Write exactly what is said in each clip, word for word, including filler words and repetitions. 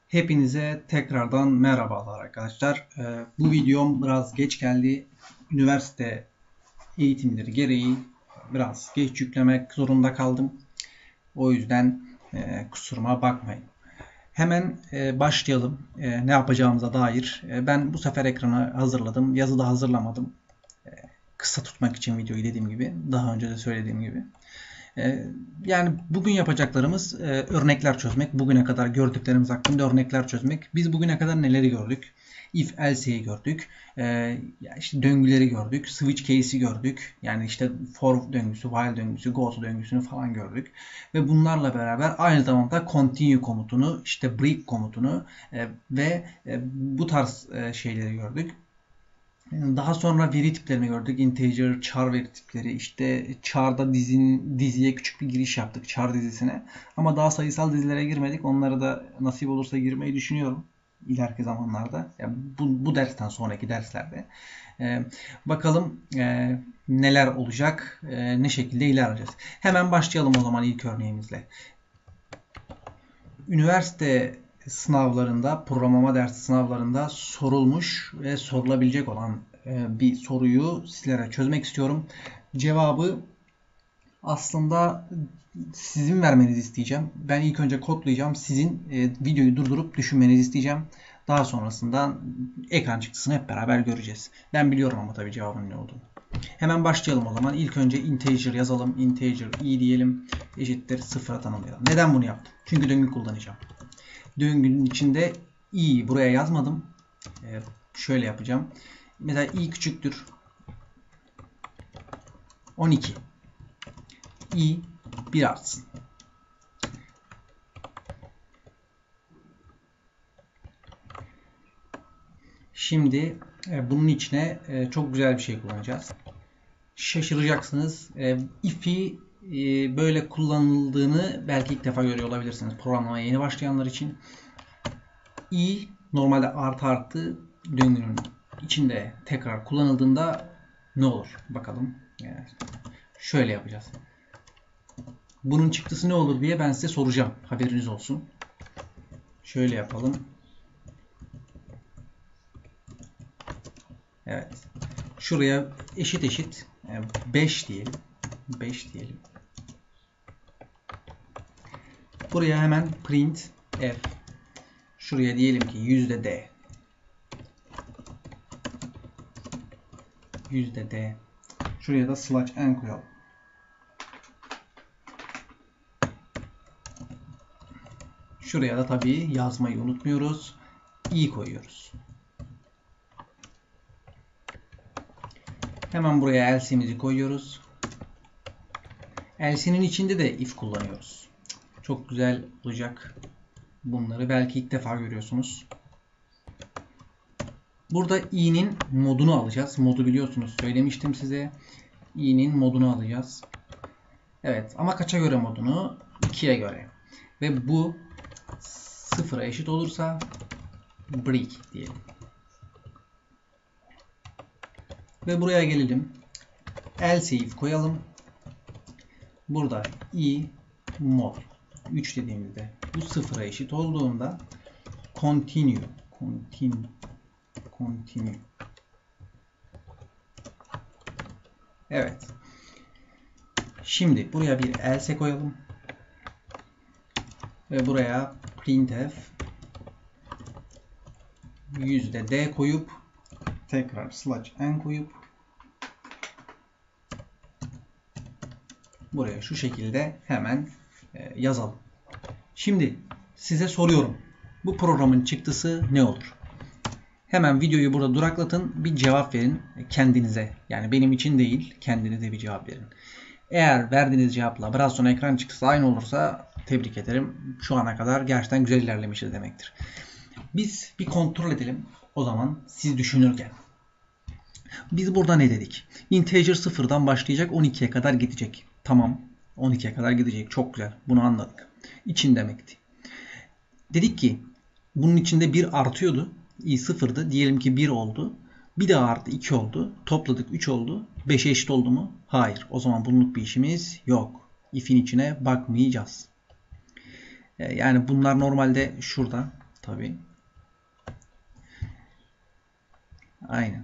Hepinize tekrardan merhabalar arkadaşlar. Ee, bu videom biraz geç geldi. Üniversite eğitimleri gereği biraz geç yüklemek zorunda kaldım. O yüzden e, kusuruma bakmayın. Hemen e, başlayalım e, ne yapacağımıza dair. E, ben bu sefer ekranı hazırladım. Yazıda hazırlamadım. E, kısa tutmak için videoyu dediğim gibi. Daha önce de söylediğim gibi. Yani bugün yapacaklarımız örnekler çözmek. Bugüne kadar gördüklerimiz hakkında örnekler çözmek. Biz bugüne kadar neleri gördük? If else'yi gördük. İşte döngüleri gördük. Switch case'i gördük. Yani işte for döngüsü, while döngüsü, goto döngüsünü falan gördük. Ve bunlarla beraber aynı zamanda continue komutunu, işte break komutunu ve bu tarz şeyleri gördük. Daha sonra veri tiplerini gördük. Integer, char veri tipleri. İşte char'da dizin, diziye küçük bir giriş yaptık. Char dizisine. Ama daha sayısal dizilere girmedik. Onlara da nasip olursa girmeyi düşünüyorum. İleriki zamanlarda. Yani bu, bu dersten sonraki derslerde. Ee, bakalım e, neler olacak. E, ne şekilde ilerleyeceğiz. Hemen başlayalım o zaman ilk örneğimizle. Üniversite sınavlarında, programlama dersi sınavlarında sorulmuş ve sorulabilecek olan bir soruyu sizlere çözmek istiyorum. Cevabı aslında sizin vermenizi isteyeceğim. Ben ilk önce kodlayacağım. Sizin videoyu durdurup düşünmenizi isteyeceğim. Daha sonrasında ekran çıktısını hep beraber göreceğiz. Ben biliyorum ama tabii cevabın ne olduğunu. Hemen başlayalım o zaman. İlk önce integer yazalım. Integer i diyelim. Eşittir sıfıra tanımlayalım. Neden bunu yaptım? Çünkü döngü kullanacağım. Döngünün içinde i buraya yazmadım. Ee, şöyle yapacağım. Mesela i küçüktür on iki. i bir artsın. Şimdi e, bunun içine e, çok güzel bir şey kullanacağız. Şaşıracaksınız. E, if'i e, böyle kullanıldığını belki ilk defa görüyor olabilirsiniz. Programlamaya yeni başlayanlar için. i normalde artı artı döngünün içinde tekrar kullanıldığında ne olur? Bakalım. Yani şöyle yapacağız. Bunun çıktısı ne olur diye ben size soracağım. Haberiniz olsun. Şöyle yapalım. Evet. Şuraya eşit eşit beş diyelim. beş diyelim. Buraya hemen print f. Şuraya diyelim ki yüzde d. Yüzde d. Şuraya da slash n koyalım. Şuraya da tabii yazmayı unutmuyoruz. i koyuyoruz. Hemen buraya else'imizi koyuyoruz. Else'nin içinde de if kullanıyoruz. Çok güzel olacak. Bunları belki ilk defa görüyorsunuz. Burada i'nin modunu alacağız. Modu biliyorsunuz. Söylemiştim size. i'nin modunu alacağız. Evet. Ama kaça göre modunu? ikiye göre. Ve bu sıfıra eşit olursa break diyelim. Ve buraya gelelim. Else if koyalım. Burada i mod üç dediğimizde bu sıfıra eşit olduğunda continue continue continue. Evet. Şimdi buraya bir else koyalım. Ve buraya printf yüzde d koyup tekrar slash n koyup buraya şu şekilde hemen yazalım. Şimdi size soruyorum. Bu programın çıktısı ne olur? Hemen videoyu burada duraklatın. Bir cevap verin kendinize. Yani benim için değil, kendinize bir cevap verin. Eğer verdiğiniz cevapla biraz sonra ekran çıktısı aynı olursa tebrik ederim. Şu ana kadar gerçekten güzel ilerlemişiz demektir. Biz bir kontrol edelim o zaman siz düşünürken. Biz burada ne dedik? Integer sıfırdan başlayacak on ikiye kadar gidecek. Tamam. on ikiye kadar gidecek. Çok güzel. Bunu anladık. İçin demekti. Dedik ki bunun içinde bir artıyordu. i sıfırdı. Diyelim ki bir oldu. Bir daha arttı iki oldu. Topladık üç oldu. beşe eşit oldu mu? Hayır. O zaman bunluk bir işimiz yok. If'in içine bakmayacağız. Yani bunlar normalde şurada. tabii. Aynen.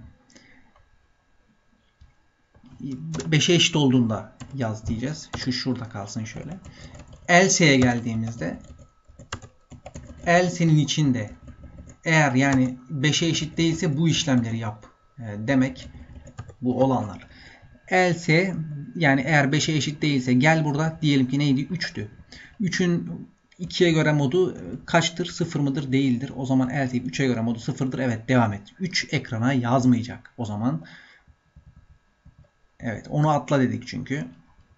beşe eşit olduğunda yaz diyeceğiz. Şu şurada kalsın şöyle. Else'ye geldiğimizde else'nin içinde eğer yani beşe eşit değilse bu işlemleri yap demek bu olanlar. Else yani eğer beşe eşit değilse gel burada diyelim ki neydi? üçtü. üçün ikiye göre modu kaçtır? sıfır mıdır? Değildir. O zaman else üçe göre modu sıfırdır. Evet, devam et. üç ekrana yazmayacak. O zaman evet, onu atla dedik çünkü.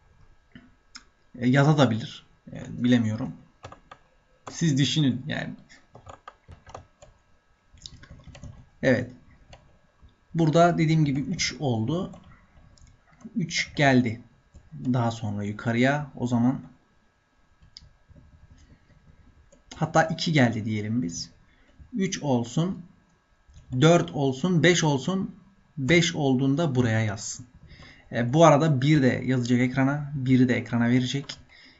Yazabilir. Bilemiyorum. Siz düşünün yani. Evet. Burada dediğim gibi üç oldu. üç geldi. Daha sonra yukarıya. O zaman hatta iki geldi diyelim biz. üç olsun. dört olsun. beş olsun. beş olduğunda buraya yazsın. E, bu arada bir de yazacak ekrana. biri de ekrana verecek.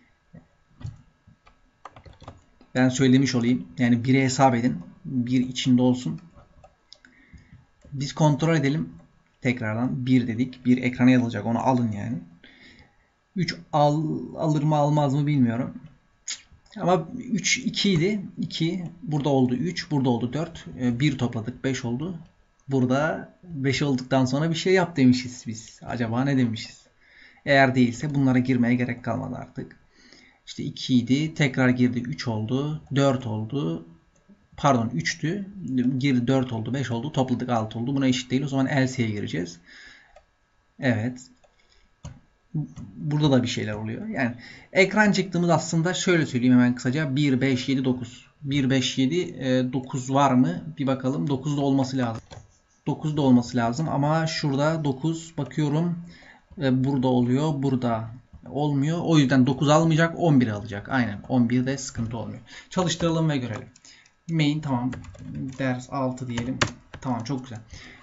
Ben söylemiş olayım. Yani biri hesap edin. bir içinde olsun. Biz kontrol edelim. Tekrardan bir dedik. bir ekrana yazılacak. Onu alın yani. üç al, alır mı almaz mı bilmiyorum. Ama üç iki idi. iki. Burada oldu üç. Burada oldu dört. bir topladık. beş oldu. Burada beş olduktan sonra bir şey yap demişiz biz. Acaba ne demişiz? Eğer değilse bunlara girmeye gerek kalmadı artık. İşte iki idi. Tekrar girdi. üç oldu. dört oldu. Pardon üçtü. Girdi dört oldu. beş oldu. Topladık altı oldu. Buna eşit değil. O zaman else'ye gireceğiz. Evet. Burada da bir şeyler oluyor. Yani ekran çıktığımız aslında şöyle söyleyeyim hemen kısaca. bir, beş, yedi, dokuz. bir, beş, yedi, dokuz var mı? Bir bakalım. dokuzda olması lazım. dokuzda olması lazım ama şurada dokuz bakıyorum. Burada oluyor. Burada olmuyor. O yüzden dokuz almayacak. on bir alacak. Aynen. on birde sıkıntı olmuyor. Çalıştıralım ve görelim. Main tamam. Ders altı diyelim. Tamam, çok güzel.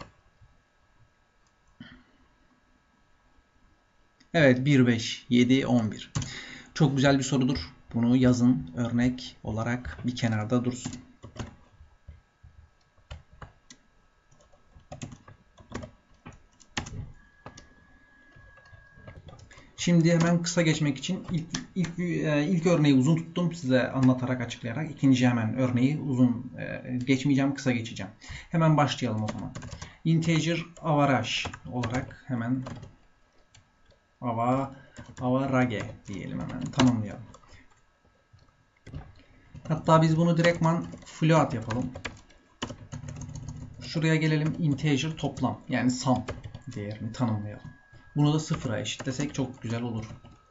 Evet, bir, beş, yedi, on bir. Çok güzel bir sorudur. Bunu yazın, örnek olarak bir kenarda dursun. Şimdi hemen kısa geçmek için ilk, ilk, ilk örneği uzun tuttum size anlatarak, açıklayarak. İkinci hemen örneği uzun geçmeyeceğim, kısa geçeceğim. Hemen başlayalım o zaman. Integer average olarak hemen ava, avarage diyelim, hemen tanımlayalım. Hatta biz bunu direktman float yapalım. Şuraya gelelim, integer toplam yani sum değerini tanımlayalım. Bunu da sıfıra eşitlesek çok güzel olur.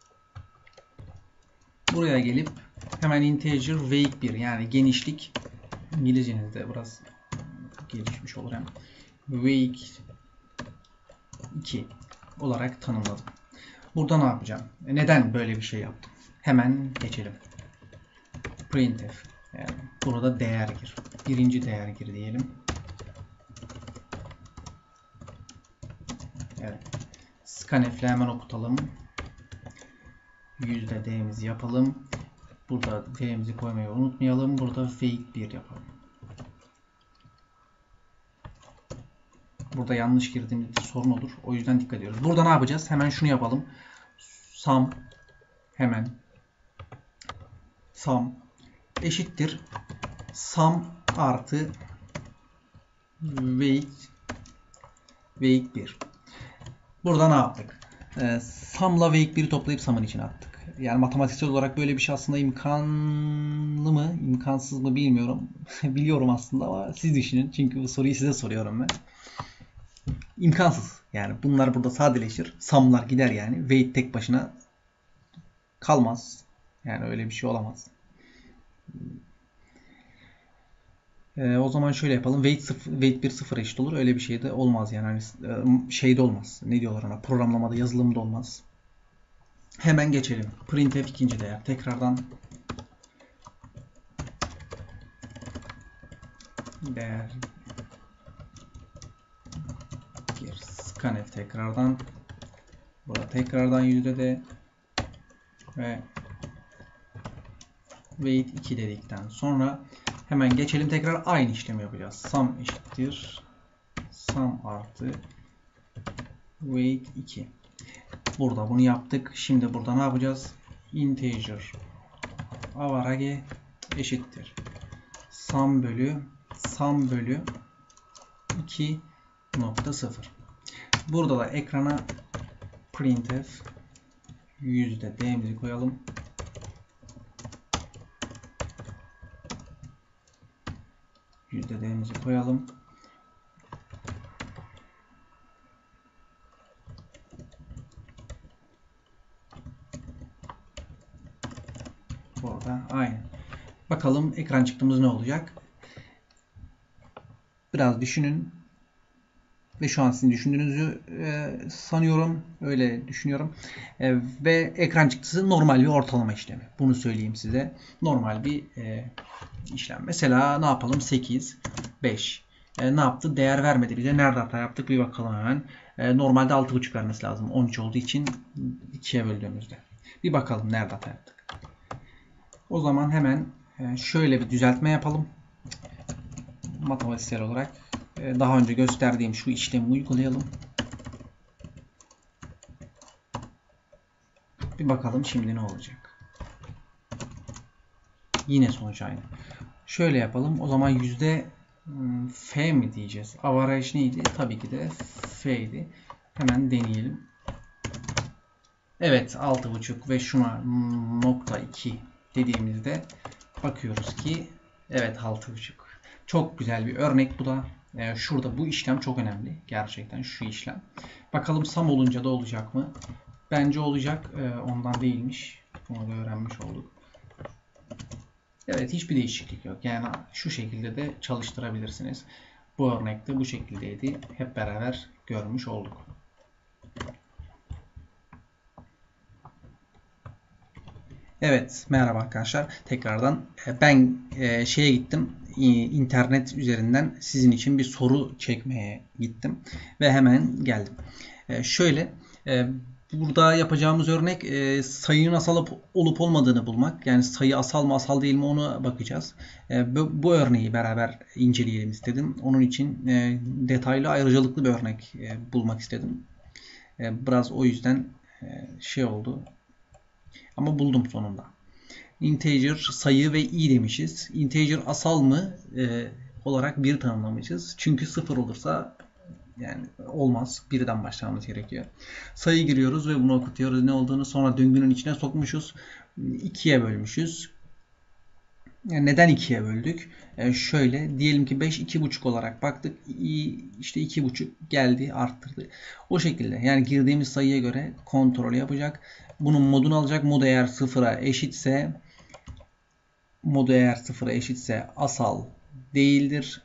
Buraya gelip hemen integer weight bir yani genişlik, İngilizcenizde biraz gelişmiş olur hem. Weight iki olarak tanımladım. Burada ne yapacağım? Neden böyle bir şey yaptım? Hemen geçelim. Printf. Yani burada değer gir. Birinci değer gir diyelim. Evet. Scanf'le hemen okutalım. Yüzde D'mizi yapalım. Burada D'mizi koymayı unutmayalım. Burada weight bir yapalım. Burada yanlış girdiğimizde sorun olur. O yüzden dikkat ediyoruz. Burada ne yapacağız? Hemen şunu yapalım. Sum hemen sum eşittir sum artı weight weight bir. Burada ne yaptık? Ee, sum'la weight bir'i toplayıp sum'ın içine attık. Yani matematiksel olarak böyle bir şey aslında imkanlı mı, imkansız mı bilmiyorum. Biliyorum aslında ama siz düşünün. Çünkü bu soruyu size soruyorum ben. İmkansız. Yani bunlar burada sadeleşir. Sum'lar gider yani. Weight tek başına kalmaz. Yani öyle bir şey olamaz. Ee, o zaman şöyle yapalım. Weight, sıfır, weight bir sıfır eşit olur. Öyle bir şey de olmaz yani. Hani şeyde olmaz. Ne diyorlar ona? Programlamada, yazılımda olmaz. Hemen geçelim. Printf ikinci değer. Tekrardan değer gir. Scanf tekrardan. Burada tekrardan yüzde de ve weight iki dedikten sonra Hemen geçelim, tekrar aynı işlemi yapacağız. Sum eşittir sum artı weight iki. Burada bunu yaptık. Şimdi burada ne yapacağız? Integer avarage eşittir sum bölü sum bölü iki nokta sıfır. Burada da ekrana printf yüzde d'mizi koyalım. Yüzde d'mizi koyalım. Burada aynı. Bakalım ekran çıktığımız ne olacak? Biraz düşünün. Ve şu an sizin düşündüğünüzü e, sanıyorum. Öyle düşünüyorum. E, ve ekran çıktısı normal bir ortalama işlemi. Bunu söyleyeyim size. Normal bir e, işlem. Mesela ne yapalım? sekiz, beş. E, ne yaptı? Değer vermedi bize. Nerede hata yaptık? Bir bakalım hemen. E, normalde altı buçuk vermesi lazım. on üç olduğu için ikiye böldüğümüzde. Bir bakalım nerede hata yaptık. O zaman hemen e, şöyle bir düzeltme yapalım. Matematiksel olarak. Daha önce gösterdiğim şu işlemi uygulayalım. Bir bakalım şimdi ne olacak. Yine sonuç aynı. Şöyle yapalım. O zaman yüzde F mi diyeceğiz? Average neydi? Tabii ki de F'ydi. Hemen deneyelim. Evet, altı buçuk ve şuna nokta iki dediğimizde bakıyoruz ki evet altı buçuk. Çok güzel bir örnek bu da. Ee, şurada bu işlem çok önemli. Gerçekten şu işlem. Bakalım sum olunca da olacak mı? Bence olacak. Ee, ondan değilmiş. Bunu da öğrenmiş olduk. Evet, hiçbir değişiklik yok. Yani şu şekilde de çalıştırabilirsiniz. Bu örnekte bu şekildeydi. Hep beraber görmüş olduk. Evet, merhaba arkadaşlar. Tekrardan ben şeye gittim. İnternet üzerinden sizin için bir soru çekmeye gittim ve hemen geldim. Şöyle, burada yapacağımız örnek sayının asal olup olmadığını bulmak. Yani sayı asal mı asal değil mi onu bakacağız. Bu örneği beraber inceleyelim istedim. Onun için detaylı ayrıcalıklı bir örnek bulmak istedim. Biraz o yüzden şey oldu. Ama buldum sonunda. Integer sayı ve i demişiz. Integer asal mı e, olarak bir tanımlamışız. Çünkü sıfır olursa yani olmaz. birden başlamamız gerekiyor. Sayı giriyoruz ve bunu okutuyoruz. Ne olduğunu sonra döngünün içine sokmuşuz. ikiye bölmüşüz. Yani neden ikiye böldük? Yani şöyle diyelim ki beş iki buçuk olarak baktık. i işte iki buçuk geldi, arttırdı. O şekilde yani girdiğimiz sayıya göre kontrol yapacak. Bunun modunu alacak. Mod eğer sıfıra eşitse modu eğer sıfıra eşitse asal değildir.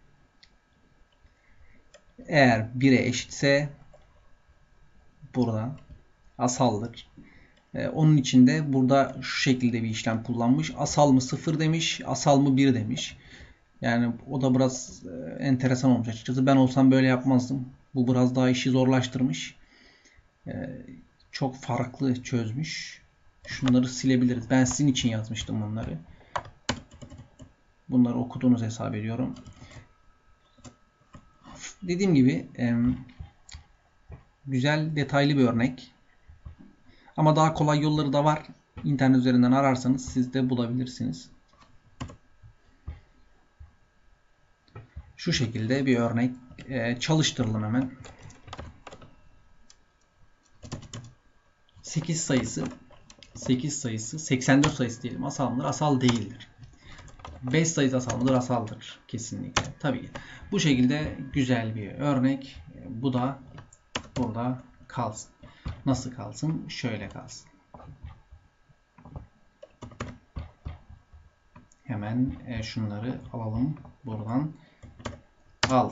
Eğer bire eşitse burada asaldır. Ee, onun için de burada şu şekilde bir işlem kullanmış. Asal mı sıfır demiş, asal mı bir demiş. Yani o da biraz e, enteresan olmuş açıkçası. Ben olsam böyle yapmazdım. Bu biraz daha işi zorlaştırmış. Ee, çok farklı çözmüş. Şunları silebiliriz. Ben sizin için yazmıştım bunları. Bunları okuduğunuz hesap ediyorum. Dediğim gibi e, güzel, detaylı bir örnek. Ama daha kolay yolları da var. İnternet üzerinden ararsanız siz de bulabilirsiniz. Şu şekilde bir örnek e, çalıştıralım hemen. sekiz sayısı sekiz sayısı seksen dört sayısı diyelim. Asal mıdır? Asal değildir. beş sayısı asal mıdır? Asaldır. Kesinlikle. Tabii ki. Bu şekilde güzel bir örnek. Bu da burada kalsın. Nasıl kalsın? Şöyle kalsın. Hemen şunları alalım. Buradan al.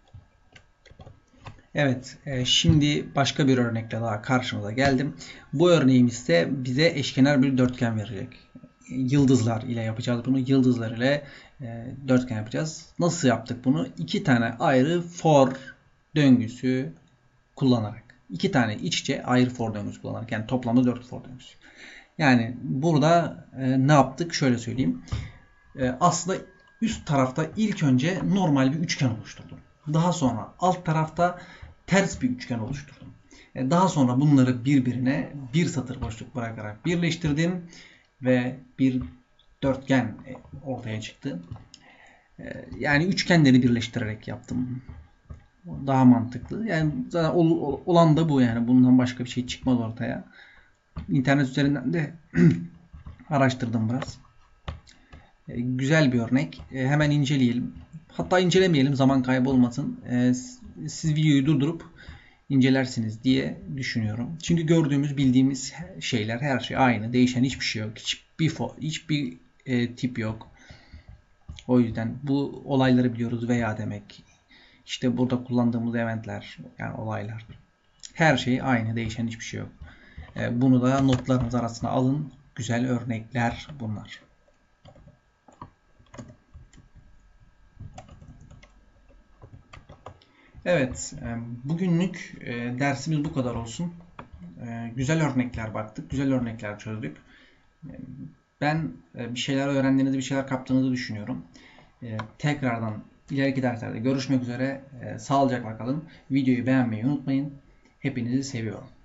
Evet. Şimdi başka bir örnekle daha karşımıza geldim. Bu örneğimiz ise bize eşkenar bir dörtgen verecek. Yıldızlar ile yapacağız bunu. Yıldızlar ile e, dörtgen yapacağız. Nasıl yaptık bunu? İki tane ayrı for döngüsü kullanarak. İki tane iç içe ayrı for döngüsü kullanarak. Yani toplamda dört for döngüsü. Yani burada e, ne yaptık? Şöyle söyleyeyim. E, aslında üst tarafta ilk önce normal bir üçgen oluşturdum. Daha sonra alt tarafta ters bir üçgen oluşturdum. Daha sonra bunları birbirine bir satır boşluk bırakarak birleştirdim ve bir dörtgen ortaya çıktı. Yani üçgenleri birleştirerek yaptım. Daha mantıklı. Yani zaten olan da bu yani. Bundan başka bir şey çıkmaz ortaya. İnternet üzerinden de araştırdım biraz. Güzel bir örnek. Hemen inceleyelim. Hatta incelemeyelim, zaman kaybı olmasın. Siz videoyu durdurup incelersiniz diye düşünüyorum. Çünkü gördüğümüz, bildiğimiz şeyler, her şey aynı. Değişen hiçbir şey yok. Hiçbir hiçbir e, tip yok. O yüzden bu olayları biliyoruz veya demek. İşte burada kullandığımız eventler, yani olaylar. Her şey aynı. Değişen hiçbir şey yok. E, bunu da notlarınız arasına alın. Güzel örnekler bunlar. Evet, bugünlük dersimiz bu kadar olsun. Güzel örnekler baktık, güzel örnekler çözdük. Ben bir şeyler öğrendiğinizi, bir şeyler kaptığınızı düşünüyorum. Tekrardan ileriki derslerde görüşmek üzere. Sağlıcakla kalın. Videoyu beğenmeyi unutmayın. Hepinizi seviyorum.